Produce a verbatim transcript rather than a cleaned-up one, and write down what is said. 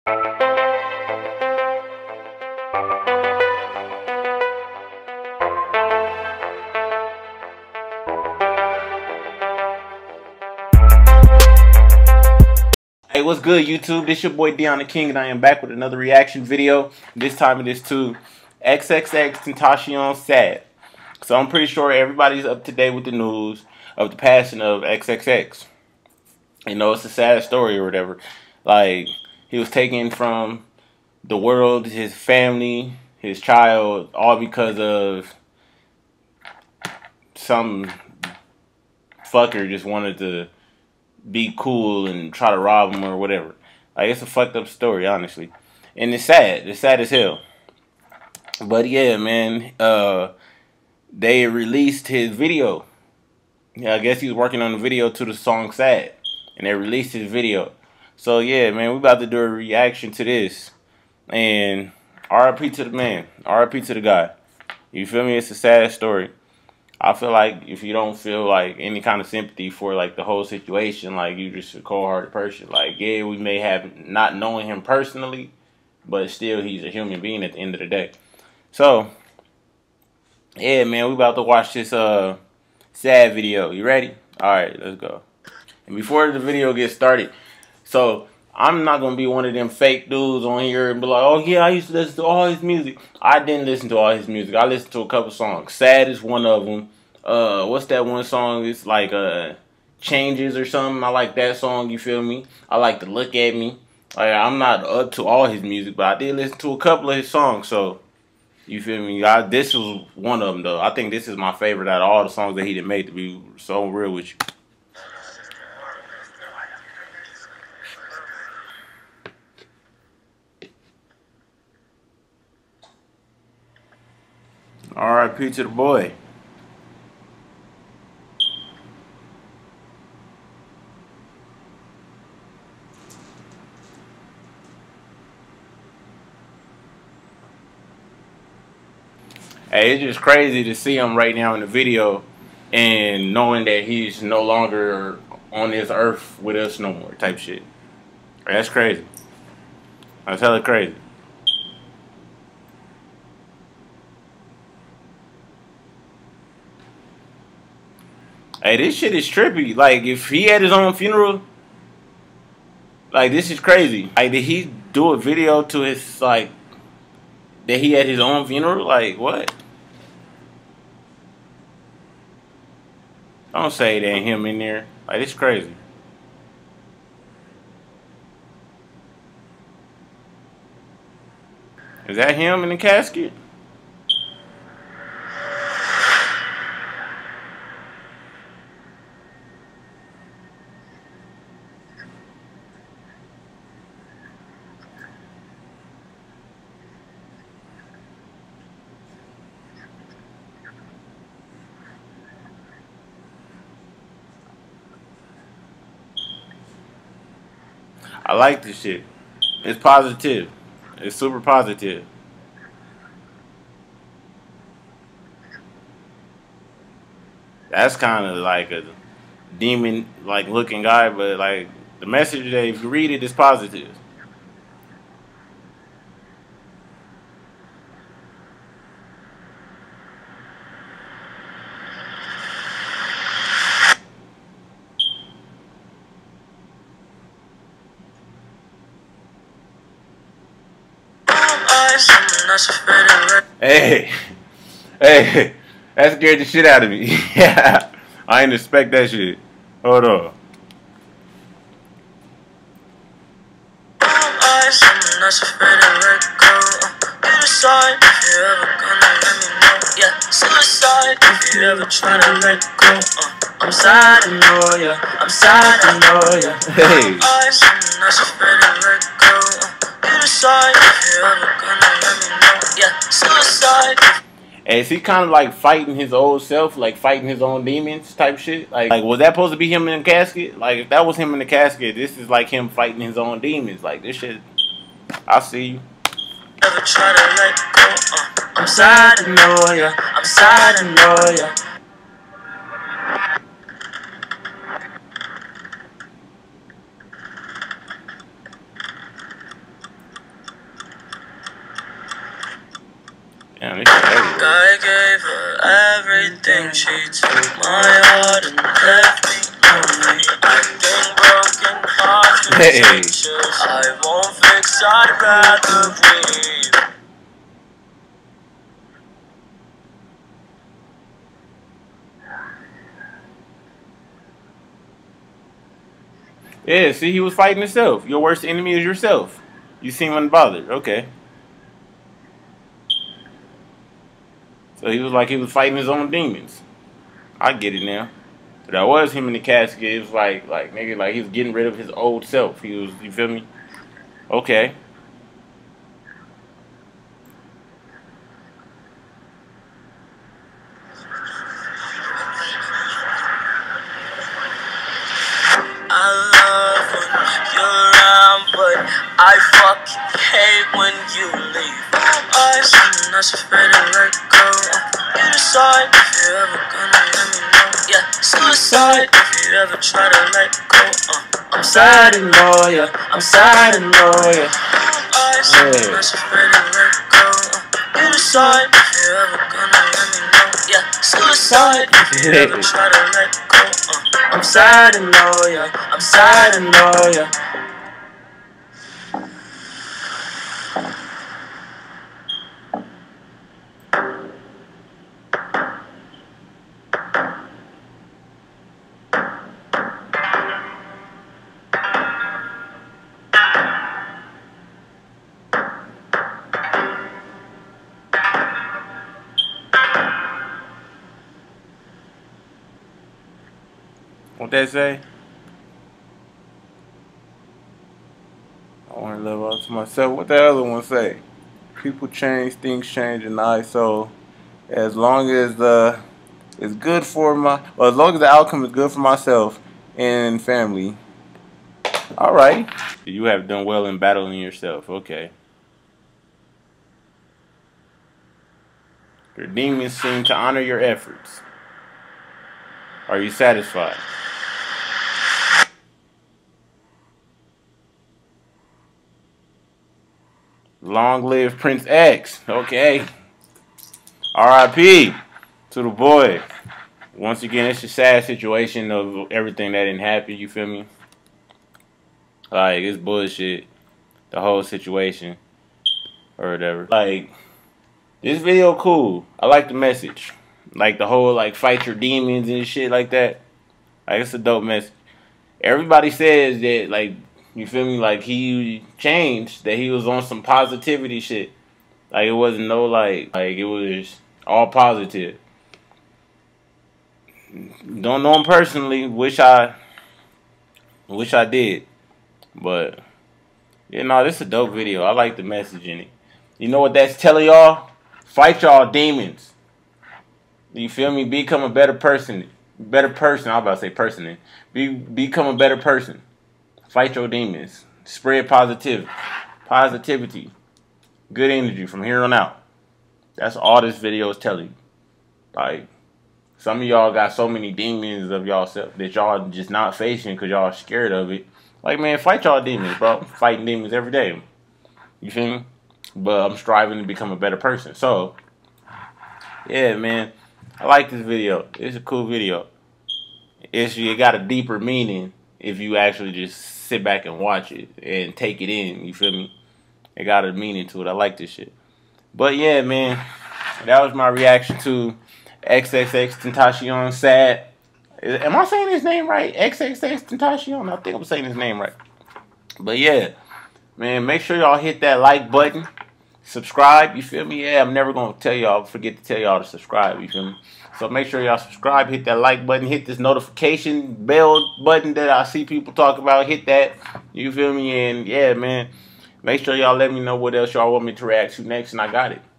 Hey, what's good, YouTube? This your boy Deon the King, and I am back with another reaction video. This time it is to XXXTENTACION Sad. So I'm pretty sure everybody's up to date with the news of the passing of X X X. You know, it's a sad story or whatever. Like, he was taken from the world, his family, his child, all because of some fucker just wanted to be cool and try to rob him or whatever. Like, it's a fucked up story, honestly. And it's sad. It's sad as hell. But yeah, man, uh, they released his video. Yeah, I guess he was working on the video to the song Sad. And they released his video. So yeah, man, we about to do a reaction to this. And R I P to the man. R I P to the guy. You feel me? It's a sad story. I feel like if you don't feel like any kind of sympathy for like the whole situation, like you just a cold-hearted person. Like, yeah, we may have not known him personally, but still he's a human being at the end of the day. So, yeah, man, we about to watch this uh sad video. You ready? Alright, let's go. And before the video gets started, so I'm not gonna be one of them fake dudes on here and be like, oh yeah, I used to listen to all his music. I didn't listen to all his music. I listened to a couple songs. Sad is one of them. Uh, what's that one song? It's like uh, Changes or something. I like that song. You feel me? I like to Look at Me. Like, I'm not up to all his music, but I did listen to a couple of his songs. So you feel me? I, this was one of them though. I think this is my favorite out of all the songs that he did made. To be so real with you. R I P to the boy. Hey, it's just crazy to see him right now in the video and knowing that he's no longer on this earth with us no more type shit. That's crazy. That's hella crazy. Hey, this shit is trippy. Like, if he had his own funeral, like, this is crazy. Like, did he do a video to his, like, that he had his own funeral? Like, what? Don't say that ain't him in there. Like, it's crazy. Is that him in the casket? I like this shit. It's positive. It's super positive. That's kind of like a demon like looking guy, but like the message that if you read it is positive. Hey, hey, that scared the shit out of me. Yeah, I didn't expect that shit. Hold on. Suicide if you ever try to let go. Uh, I'm sad to know ya. I'm sad to know ya. Hey. I'm not afraid to let go. You decide if you ever gonna let me know. Yeah, suicide. Hey, is he kind of like fighting his old self, like fighting his own demons type shit? Like, like, was that supposed to be him in the casket? Like, if that was him in the casket, this is like him fighting his own demons. Like, this shit, I see you. Never try to let go. Uh, I'm sad to know ya. I'm sad to know ya. Damn, this shit everywhere. I gave her everything. She took my heart and left me lonely. I've been broken hearts and Hey. pictures. I won't fix, I'd rather weep. Yeah, see, he was fighting himself. Your worst enemy is yourself. You seem unbothered. Okay. So he was like he was fighting his own demons. I get it now. But that was him in the casket. It was like, like nigga, like he was getting rid of his old self. He was, you feel me? Okay. I love when you're around, but I fucking hate when you leave. I'm not afraid to let go. Uh, you decide if you're ever gonna let me know. Yeah, suicide if you ever try to let go. Uh, I'm sad and loyal. I'm sad and loyal. I'm not afraid to let go. Uh, you decide if you're ever gonna let me know. Yeah, suicide if you ever try to let go. Uh, I'm sad and loyal. I'm sad and loyal. What that say? I want to live up to myself. What that other one say? People change, things change, and I so as long as the it's good for my, well, as long as the outcome is good for myself and family. All right. You have done well in battling yourself. Okay. Your demons seem to honor your efforts. Are you satisfied? Long live Prince X. Okay. R I P to the boy. Once again, it's a sad situation of everything that didn't happen. You feel me? Like, it's bullshit. The whole situation. Or whatever. Like, this video cool. I like the message. Like, the whole, like, fight your demons and shit like that. Like, it's a dope message. Everybody says that, like, you feel me? Like, he changed. That he was on some positivity shit. Like, it wasn't no, like, like, it was all positive. Don't know him personally. Wish I, wish I did. But, you know, this is a dope video. I like the message in it. You know what that's telling y'all? Fight y'all demons. You feel me? Become a better person. Better person. I was about to say person. Be, become a better person. Fight your demons. Spread positivity. Positivity. Good energy from here on out. That's all this video is telling you. Like, some of y'all got so many demons of y'all self that y'all just not facing because y'all scared of it. Like, man, fight y'all demons, bro. I'm fighting demons every day. You feel me? But I'm striving to become a better person. So, yeah, man. I like this video. It's a cool video. It's, it got a deeper meaning if you actually just sit back and watch it and take it in. You feel me? It got a meaning to it. I like this shit. But yeah, man, that was my reaction to XXXTENTACION. Sad. Am I saying his name right? XXXTENTACION? I think I'm saying his name right. But yeah, man, make sure y'all hit that like button. Subscribe, you feel me? Yeah, I'm never going to tell y'all, forget to tell y'all to subscribe, you feel me? So make sure y'all subscribe, hit that like button, hit this notification bell button that I see people talk about. Hit that, you feel me? And yeah, man, make sure y'all let me know what else y'all want me to react to next, and I got it.